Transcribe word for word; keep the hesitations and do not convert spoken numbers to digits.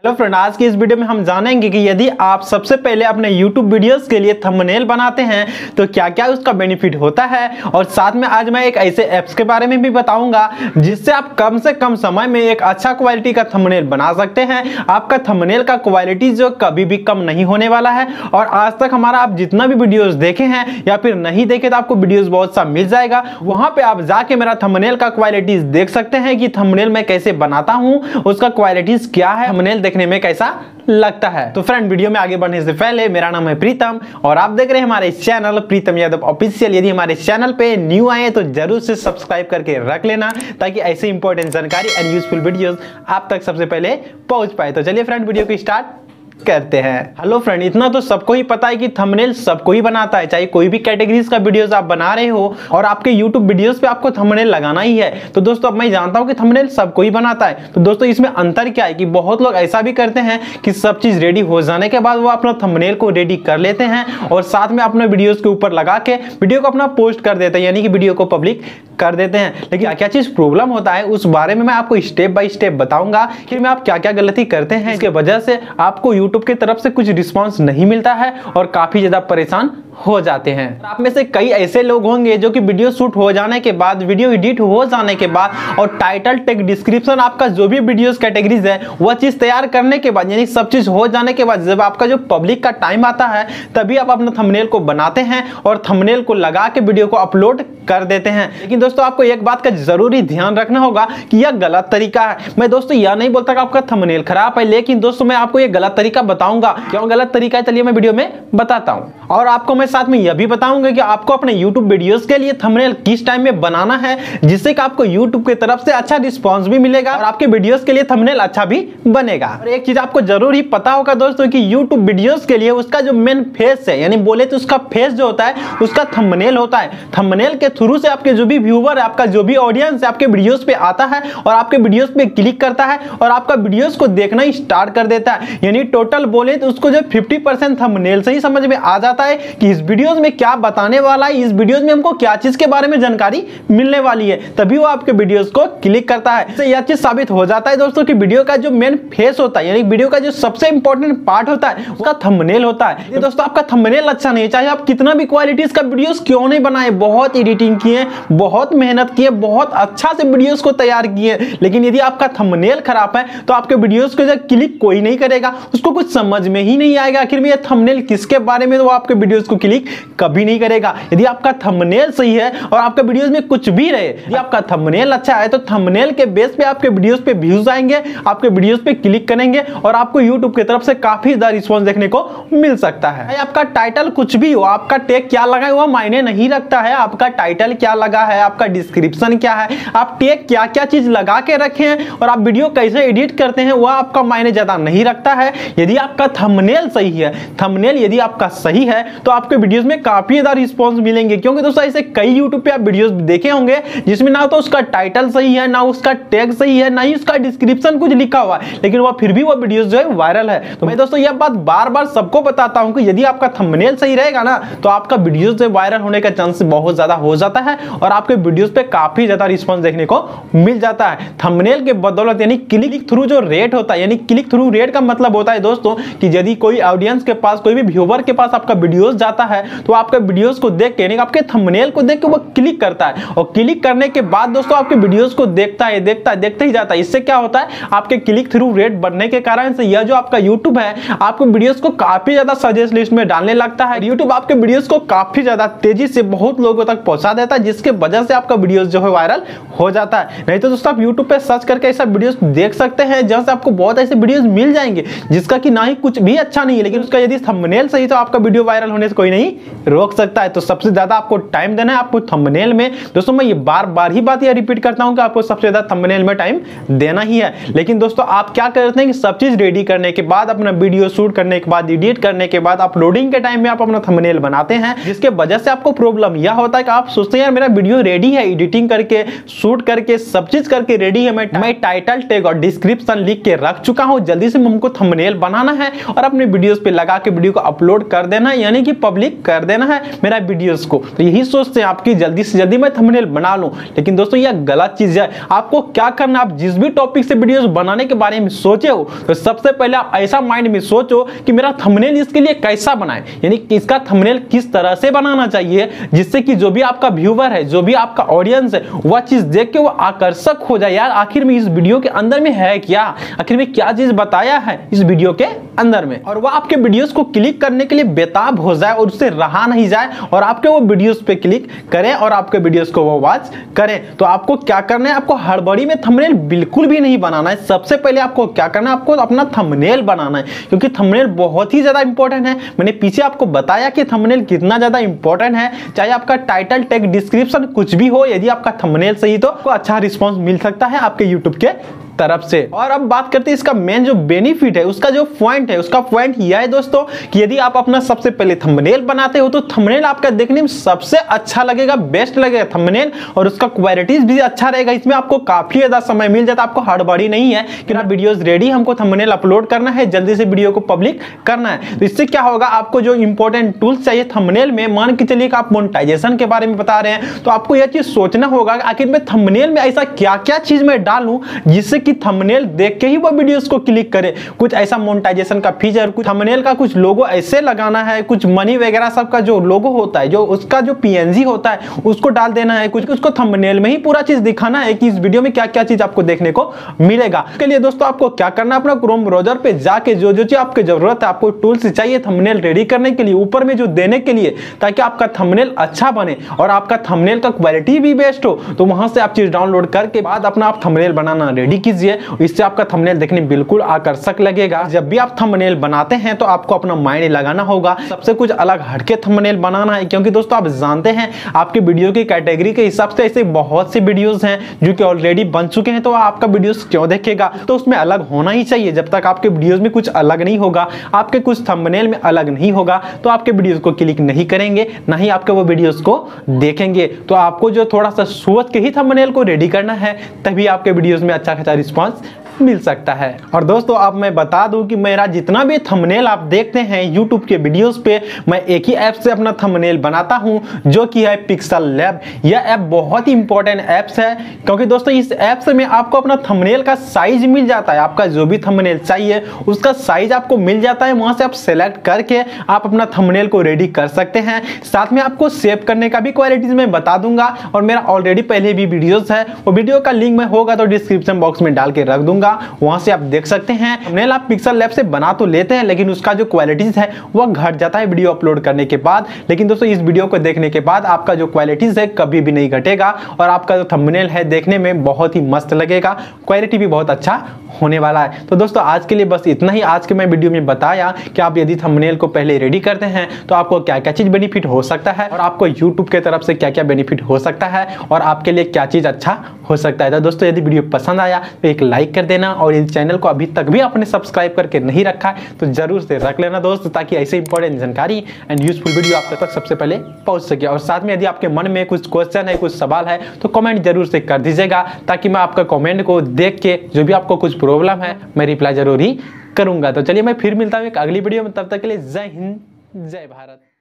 Hello friend, आज की इस वीडियो में हम जानेंगे कि यदि आप सबसे पहले अपने यूट्यूब वीडियोस के लिए थंबनेल बनाते हैं तो क्या क्या उसका बेनिफिट होता है। और साथ में आज मैं एक ऐसे ऐप्स के बारे में भी बताऊंगा जिससे आप कम से कम समय में एक अच्छा क्वालिटी का थंबनेल बना सकते हैं। आपका थंबनेल का क्वालिटी जो कभी भी कम नहीं होने वाला है। और आज तक हमारा आप जितना भी वीडियोस देखे हैं या फिर नहीं देखे तो आपको वीडियोस बहुत सा मिल जाएगा, वहां पे आप जाके मेरा थंबनेल का क्वालिटीज देख सकते हैं कि थंबनेल मैं कैसे बनाता हूं, उसका क्वालिटीज क्या है, थंबनेल देखने में कैसा लगता है। तो फ्रेंड, वीडियो में आगे बढ़ने से पहले मेरा नाम है प्रीतम और आप देख रहे हैं हमारे चैनल प्रीतम यादव ऑफिशियल। यदि हमारे चैनल पे न्यू आए तो जरूर से सब्सक्राइब करके रख लेना ताकि ऐसे इंपॉर्टेंट जानकारी एंड यूजफुल वीडियोस आप तक सबसे पहले पहुंच पाए। तो चलिए फ्रेंड, वीडियो को स्टार्ट करते हैं। हेलो फ्रेंड, इतना तो सबको ही पता है कि थंबनेल सबको ही बनाता है, चाहे कोई भी कैटेगरीज का वीडियोस आप बना रहे हो और आपके यूट्यूब वीडियोस पे आपको थंबनेल लगाना ही है। तो दोस्तों, अब मैं जानता हूं कि थंबनेल सबको ही बनाता है। तो दोस्तों, इसमें अंतर क्या है कि बहुत लोग ऐसा भी करते हैं कि सब चीज रेडी हो जाने के बाद वो अपना थंबनेल को रेडी कर लेते हैं और साथ में अपने वीडियोस के ऊपर लगा के वीडियो को अपना पोस्ट कर देते हैं, यानी कि वीडियो को पब्लिक कर देते हैं। लेकिन क्या क्या चीज प्रॉब्लम होता है उस बारे में मैं आपको स्टेप बाय स्टेप बताऊंगा कि मैं आप क्या क्या गलती करते हैं, इसके वजह से आपको यूट्यूब की तरफ से कुछ रिस्पांस नहीं मिलता है और काफी ज्यादा परेशान हो जाते हैं। आप में से कई ऐसे लोग होंगे जो कि वीडियो शूट हो जाने के बाद, वीडियो एडिट हो जाने के बाद और टाइटल टेक डिस्क्रिप्शन आपका जो भी वीडियोस कैटेगरीज है वह चीज तैयार करने के बाद, यानी सब चीज हो जाने के बाद जब आपका जो पब्लिक का टाइम आता है तभी आप अपना थंबनेल को बनाते हैं और थंबनेल को लगा के वीडियो को अपलोड कर देते हैं। लेकिन दोस्तों, आपको एक बात का जरूरी ध्यान रखना होगा कि यह गलत तरीका है। मैं दोस्तों यह नहीं बोलता कि आपका थंबनेल खराब है, लेकिन दोस्तों मैं आपको यह गलत तरीका बताऊंगा। क्यों गलत तरीका है चलिए मैं वीडियो में बताता हूं। और आपको मैं साथ में यह भी बताऊंगा कि आपको अपने YouTube वीडियोस के लिए थंबनेल किस टाइम में बनाना है जिससे कि आपको YouTube की तरफ से अच्छा रिस्पांस भी मिलेगा और आपके वीडियोस के लिए थंबनेल अच्छा भी बनेगा। और एक चीज आपको जरूर ही पता होगा दोस्तों कि YouTube वीडियोस के लिए उसका जो मेन फेस है, यानी बोले तो उसका फेस जो होता है उसका थंबनेल होता है। थंबनेल के थ्रू से आपके जो भी व्यूअर है, आपका जो भी ऑडियंस है आपके वीडियोस पे आता है और आपके वीडियोस पे क्लिक करता है और आपका वीडियोस को देखना ही स्टार्ट कर देता है। यानी टोटल बोले तो उसको जो फिफ्टी परसेंट थंबनेल से ही समझ में आ जाता है कि इस वीडियोस में क्या बताने वाला है, इस वीडियोस में हमको क्या चीज के बारे में जानकारी मिलने वाली है, तभी वो आपके वीडियोस को क्लिक करता है। इससे यह चीज साबित हो जाता है दोस्तों कि वीडियो का जो मेन फेस होता है, यानी वीडियो का जो सबसे इंपॉर्टेंट पार्ट होता है उसका थंबनेल होता है। ये दोस्तों आपका थंबनेल अच्छा नहीं है, चाहे आप कितना भी क्वालिटीज का वीडियोस क्यों नहीं बनाए, बहुत एडिटिंग किए, बहुत मेहनत किए, बहुत अच्छा से वीडियोस को तैयार किए, लेकिन यदि आपका थंबनेल खराब है तो आपके वीडियोस को जब क्लिक कोई नहीं करेगा, उसको कुछ समझ में ही नहीं आएगा आखिर में यह थंबनेल किसके बारे में, तो वो आपके वीडियोस को क्लिक कभी नहीं करेगा। यदि आपका थंबनेल सही है और आपके वीडियोस में कुछ भी रहे, यदि आपका थंबनेल अच्छा है तो थंबनेल के बेस पे आपके वीडियोस पे व्यूज आएंगे, आपके वीडियोस पे क्लिक करेंगे और आपको यूट्यूब की तरफ से काफी ज्यादा रिस्पांस देखने को मिल सकता है। आपका टाइटल कुछ भी हो, आपका टैग क्या लगा है वह मायने नहीं रखता है। आपका टाइटल क्या लगा है, आपका डिस्क्रिप्शन क्या है, आप टैग क्या क्या चीज लगा के रखे हैं और आप वीडियो कैसे एडिट करते हैं वह आपका मायने ज्यादा नहीं रखता है। यदि आपका थंबनेल सही है, थंबनेल यदि आपका सही है तो आपके वीडियोस में काफी ज्यादा रिस्पांस मिलेंगे। क्योंकि दोस्तों ऐसे कई यूट्यूब पे आप वीडियोस देखे होंगे जिसमें ना तो उसका टाइटल सही है, ना उसका टैग सही है, ना ही उसका डिस्क्रिप्शन कुछ लिखा हुआ है, लेकिन वह फिर भी वो वीडियोस जो है वायरल है। तो मैं दोस्तों यह बात बार बार सबको बताता हूं कि यदि आपका थंबनेल सही रहेगा ना तो आपका वीडियोस जो वायरल होने का चांस बहुत ज्यादा हो जाता है और आपके वीडियोस पे काफी ज्यादा रिस्पांस देखने को मिल जाता है थंबनेल के बदौलत। यानी क्लिक थ्रू जो रेट होता है, यानी क्लिक थ्रू रेट का मतलब होता है दोस्तों कि यदि कोई ऑडियंस के पास, कोई भी व्यूअर के पास आपका वीडियोस जाता है तो आपके वीडियोस को देख के, यानी आपके थंबनेल को देख के वो क्लिक करता है और क्लिक करने के बाद दोस्तों आपके वीडियोस को देखता है, देखता है, देखते ही जाता है। इससे क्या होता है, आपके क्लिक थ्रू रेट बढ़ने के कारण से यह जो आपका यूट्यूब है आपके वीडियोस को काफी ज्यादा सजेस्ट लिस्ट में डालने लगता है। यूट्यूब आपके वीडियोस को काफी ज्यादा तेजी से बहुत लोगों तक पहुंचा देता है, जिसके वजह से आपका वीडियोस जो है वायरल हो जाता है। नहीं तो दोस्तों आप यूट्यूब पे सर्च करके ऐसा वीडियोस देख सकते हैं जहां से आपको बहुत ऐसे वीडियोस मिल जाएंगे जिसका कि ना ही कुछ भी अच्छा नहीं है, लेकिन उसका यदि थंबनेल सही तो आपका वीडियो वायरल होने से कोई नहीं रोक सकता है। तो सबसे ज्यादा आपको टाइम देना है आपको थंबनेल में। दोस्तों मैं ये बार बार ही बात ये रिपीट करता हूं कि आपको सबसे ज्यादा थंबनेल में टाइम देना ही है। लेकिन दोस्तों आप क्या करते हैं कि सब चीज रेडी करने के बाद, अपना वीडियो शूट करने के बाद, एडिट करने के बाद, अपलोडिंग के टाइम में आप अपना थंबनेल बनाते हैं, जिसके वजह से आपको प्रॉब्लम यह होता है कि आप सोचते हैं यार मेरा वीडियो रेडी है, एडिटिंग करके, शूट करके, सब चीज करके रेडी है, मैं मैं टाइटल टैग और डिस्क्रिप्शन लिख के रख चुका हूं, जल्दी से हमको थंबनेल बनाना है और अपने वीडियोस पे लगा के वीडियो को अपलोड कर देना है, यानी कि पब्लिक कर देना है मेरा वीडियोस को। तो यही सोचते हैं आपकी जल्दी से जल्दी मैं थंबनेल बना लूं, लेकिन दोस्तों यह गलत चीज है। आपको क्या करना, आप जिस भी टॉपिक से वीडियोस बनाने के बारे में सोचे हो तो सबसे पहले आप ऐसा माइंड में सोचो कि मेरा थंबनेल इसके लिए कैसा बनाए, यानी कि इसका थंबनेल किस तरह से बनाना चाहिए जिससे कि जो भी आपका व्यूअर है, जो भी आपका ऑडियंस है, वह चीज देख के वो आकर्षक हो जाए। यार आखिर में इस वीडियो के अंदर में है क्या, आखिर में क्या चीज बताया है इस वीडियो के अंदर में, और वह आपके वीडियोस को क्लिक करने के लिए बेताब हो जाए और उससे रहा नहीं जाए और आपके वो वीडियोस पे क्लिक करें और आपके वीडियोस को वो वॉच करें। तो आपको क्या करना है, आपको हड़बड़ी में थंबनेल बिल्कुल भी नहीं बनाना है। सबसे पहले आपको क्या करना है, आपको अपना थंबनेल बनाना है, क्योंकि थंबनेल बहुत ही ज्यादा इंपॉर्टेंट है। मैंने पीछे आपको बताया कि थंबनेल कितना ज्यादा इंपॉर्टेंट है। चाहे आपका टाइटल, टैग, डिस्क्रिप्शन कुछ भी हो, यदि आपका थंबनेल सही तो आपको अच्छा रिस्पॉन्स मिल सकता है आपके यूट्यूब के तरफ से। और अब बात करते हैं इसका मेन जो बेनिफिट है, उसका जो पॉइंट है, उसका पॉइंट यह है दोस्तों कि यदि आप अपना सबसे पहले थंबनेल बनाते हो तो थंबनेल आपका देखने में सबसे अच्छा लगेगा, बेस्ट लगेगा थंबनेल, और उसका क्वालिटीज भी अच्छा रहेगा। इसमें आपको काफी ज्यादा समय मिल जाता है, आपको हड़बड़ी नहीं है कि ना वीडियोस रेडी, हमको थंबनेल अपलोड करना है, जल्दी से वीडियो को पब्लिक करना है। तो इससे क्या होगा, आपको जो इंपॉर्टेंट टूल्स चाहिए थंबनेल में, मान के चलिए कि आप मोनेटाइजेशन के बारे में बता रहे हैं, तो आपको यह चीज सोचना होगा आखिर में थंबनेल में ऐसा क्या क्या चीज मैं डालूं जिससे कि थंबनेल देख के ही वो वीडियोस को क्लिक करे। कुछ ऐसा मोनेटाइजेशन का फीचर, कुछ थंबनेल का कुछ लोगो ऐसे लगाना है, कुछ मनी वगैरह सब का जो लोगो होता है, जो उसका जो पीएनजी होता है उसको डाल देना है, कुछ उसको थंबनेल में ही पूरा चीज दिखाना है कि इस वीडियो में क्या क्या चीज आपको देखने को मिलेगा। इसके लिए दोस्तों आपको क्या करना है, अपना क्रोम ब्राउजर पे जाके जो जो चीज आपकी जरूरत है, आपको टूल्स चाहिए थंबनेल रेडी करने के लिए, ऊपर में जो देने के लिए, ताकि आपका थंबनेल अच्छा बने और आपका थंबनेल का क्वालिटी भी बेस्ट हो, तो वहां से आप चीज डाउनलोड करके बाद अपना आप थंबनेल बनाना रेडी कीजिए। इससे आपका थंबनेल देखने में बिल्कुल आकर्षक लगेगा। जब भी आप थंबनेल बनाते हैं तो आपको अपना माइंड लगाना होगा, सबसे कुछ अलग हटके थंबनेल बनाना है, क्योंकि दोस्तों आप जानते हैं आपके वीडियो की कैटेगरी के हिसाब से ऐसे बहुत से वीडियोस हैं जो कि ऑलरेडी बन चुके हैं, तो आपका वीडियोस क्यों देखेगा। तो उसमें अलग होना ही चाहिए। जब तक आपके वीडियोस में कुछ अलग नहीं होगा, आपके कुछ थंबनेल में अलग नहीं होगा, तो आपके वीडियोस को क्लिक नहीं करेंगे, ना ही आपके वो वीडियोस को देखेंगे। तो आपको जो थोड़ा सा सोच के ही थंबनेल को रेडी करना है, तभी आपके वीडियोस में अच्छा खासा रिस्पॉन्स मिल सकता है। और दोस्तों अब मैं बता दूं कि मेरा जितना भी थंबनेल आप देखते हैं यूट्यूब के वीडियोस पे, मैं एक ही ऐप से अपना थंबनेल बनाता हूं, जो कि है पिक्सल लैब। यह ऐप बहुत ही इंपॉर्टेंट ऐप्स है, क्योंकि दोस्तों इस ऐप से में आपको अपना थंबनेल का साइज मिल जाता है। आपका जो भी थंबनेल चाहिए उसका साइज आपको मिल जाता है, वहां से आप सेलेक्ट करके आप अपना थंबनेल को रेडी कर सकते हैं। साथ में आपको सेव करने का भी क्वालिटीज मैं बता दूंगा, और मेरा ऑलरेडी पहले भी वीडियोस है, वो वीडियो का लिंक में होगा तो डिस्क्रिप्शन बॉक्स में डाल के रख दूंगा, वहां से आप देख सकते हैं। थंबनेल आप पिक्सल लैब से बना तो लेते हैं, लेकिन उसका जो क्वालिटीज है वह घट जाता है वीडियो अपलोड करने के बाद। लेकिन दोस्तों इस वीडियो को देखने के बाद आपका जो क्वालिटीज है कभी भी नहीं घटेगा, और आपका जो थंबनेल है देखने में बहुत ही मस्त लगेगा, क्वालिटी भी बहुत अच्छा होने वाला है। तो दोस्तों आज के लिए बस इतना ही। आज के मैं वीडियो में बताया कि आप यदि थंबनेल को पहले रेडी करते हैं तो आपको क्या क्या चीज बेनिफिट हो सकता है, और आपको यूट्यूब के तरफ से क्या क्या बेनिफिट हो सकता है, और आपके लिए क्या चीज अच्छा हो सकता है। तो दोस्तों यदि वीडियो पसंद आया तो एक लाइक कर देना, और इस चैनल को अभी तक भी आपने सब्सक्राइब करके नहीं रखा है तो जरूर से रख लेना दोस्त, ताकि ऐसे इंपॉर्टेंट जानकारी एंड यूजफुल वीडियो आप तक सबसे पहले पहुंच सके। और साथ में यदि आपके मन में कुछ क्वेश्चन है, कुछ सवाल है, तो कमेंट जरूर से कर दीजिएगा, ताकि मैं आपका कमेंट को देख के जो भी आपको कुछ प्रॉब्लम है मैं रिप्लाई जरूर ही करूंगा। तो चलिए मैं फिर मिलता हूं एक अगली वीडियो में, तब तक के लिए जय हिंद, जय भारत।